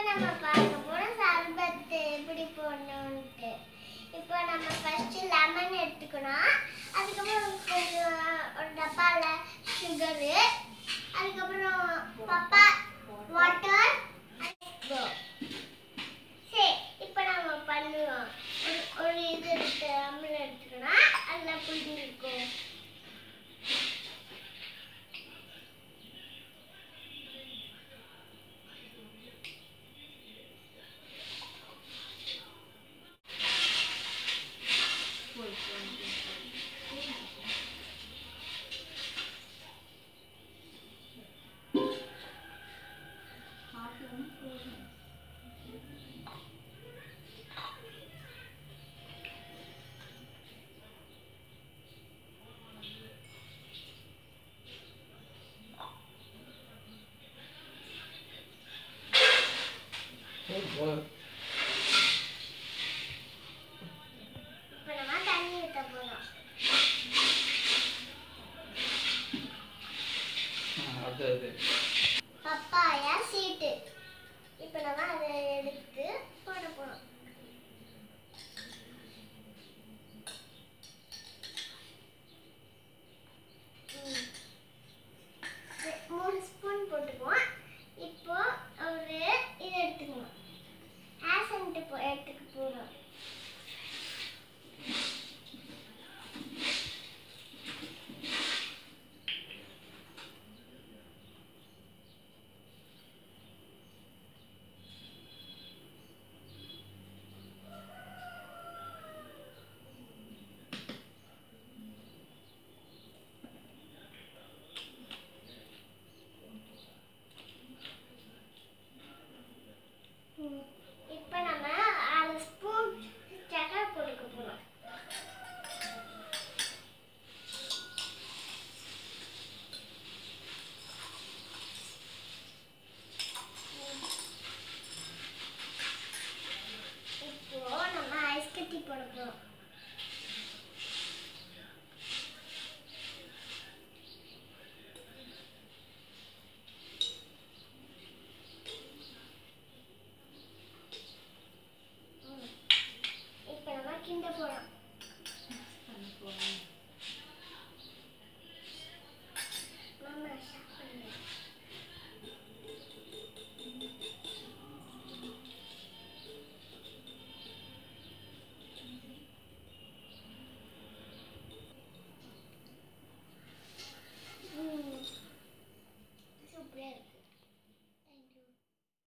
நம்ம பார்க்க போறோம் சர்பத் எப்படி போடணும்னு. இப்போ நம்ம ஃபர்ஸ்ட் லெமன் எடுத்துக்கணும். அதுக்கப்புறம் கொஞ்சம் ஒரு டப்பால சுகர், அதுக்கப்புறம் பப்பா வாட்டர். சரி, இப்போ நம்ம பண்ணுவோம். ஒரு இது அம்மில் எடுத்துக்கணும். அதில் புளி இருக்கும். இப்போ நம்ம தண்ணி ஊற்ற போறோம். Papaya seed. இப்போ நம்ம அதை எடுத்து